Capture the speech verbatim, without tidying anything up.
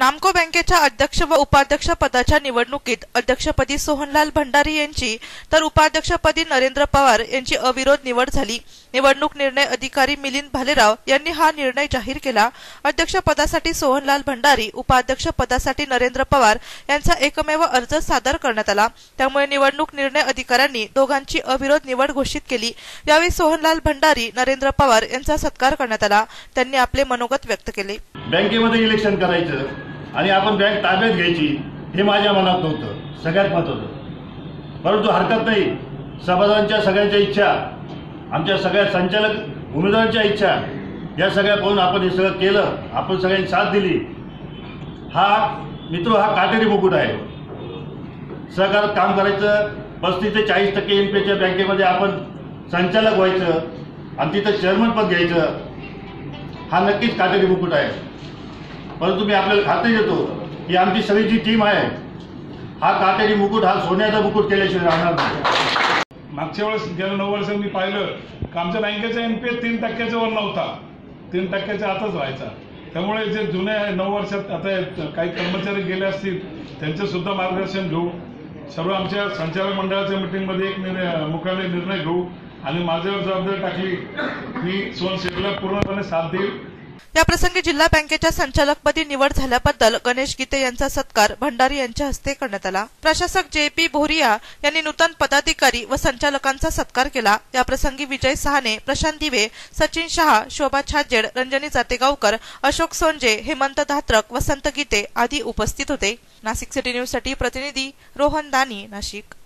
नामको बँकेच्या अध्यक्ष व उपाध्यक्ष पदाच्या निवडणुकीत अध्यक्षपदी सोहनलाल भंडारी यांची तर उपाध्यक्षपदी नरेंद्र पवार यांची अविरोध निवड झाली। निवडणूक निर्णय अधिकारी मिलिंद भालेराव यांनी हा निर्णय जाहीर केला। अध्यक्षपदासाठी सोहनलाल भंडारी, उपाध्यक्ष पदासाठी नरेंद्र पवार यांचा एकमेव अर्ज सादर करण्यात आला। त्यामुळे निवडणूक निर्णय अधिकाऱ्यांनी दोघांची अविरोध निवड घोषित केली। यावेळी सोहनलाल भंडारी, नरेंद्र पवार यांचा सत्कार करण्यात आला। त्यांनी आपले मनोगत व्यक्त केले। बँकेमध्ये इलेक्शन करायचं आणि आपण बँक ताब्यात घ्यायची हे माझ्या मनात नव्हतं, सगळ्यात महत्त्वाचं। परंतु हरकत नाही, सभासदांच्या सगळ्यांच्या इच्छा, आमच्या सगळ्या संचालक उमेदवारांच्या इच्छा या सगळ्या पाहून आपण हे सगळं केलं, आपण सगळ्यांनी साथ दिली। हा मित्र हा काटेरी मुकुट आहे। सहकारात काम करायचं, पस्तीस ते चाळीस टक्के एन पीच्या बँकेमध्ये आपण संचालक व्हायचं आणि तिथं चेअरमन पद घ्यायचं, हा नक्कीच काटेरी मुकुट आहे। परंतु मी आपल्याला खात्री देतो की आमची सगळी जी टीम आहे, हा काटेरी मुकुट हा सोन्याचा मुकुट केल्याशिवाय राहणार नाही। मागच्या वेळेस गेल्या नऊ वर्षांनी मी पाहिलं की आमच्या बँकेचा एनपीए तीन टक्क्याच्या वर नव्हता, तीन टक्क्याच्या आतच राहायचा। त्यामुळे जे जुने नऊ वर्षात आता काही कर्मचारी गेले असतील त्यांचे सुद्धा मार्गदर्शन घेऊ, सर्व आमच्या संचालक मंडळाच्या मीटिंगमध्ये एक निर्णय मुख्यालय निर्णय घेऊ आणि माझ्यावर जबाबदारी टाकली, मी सोन शेखला पूर्णपणे साथ देईल। या प्रसंगी जिल्हा बँकेच्या संचालकपदी निवड झाल्याबद्दल गणेश गीते यांचा सत्कार भंडारी यांच्या हस्ते करण्यात आला। प्रशासक जे पी भोरिया यांनी नूतन पदाधिकारी व संचालकांचा सत्कार केला। या प्रसंगी विजय सहाने, प्रशांत दिवे, सचिन शहा, शोभा छाजेड, रंजनी जातेगावकर, अशोक सोनजे, हेमंत धात्रक, वसंत गीते आदी उपस्थित होते। नाशिक सिटी न्यूज साठी प्रतिनिधी रोहन दानी, नाशिक।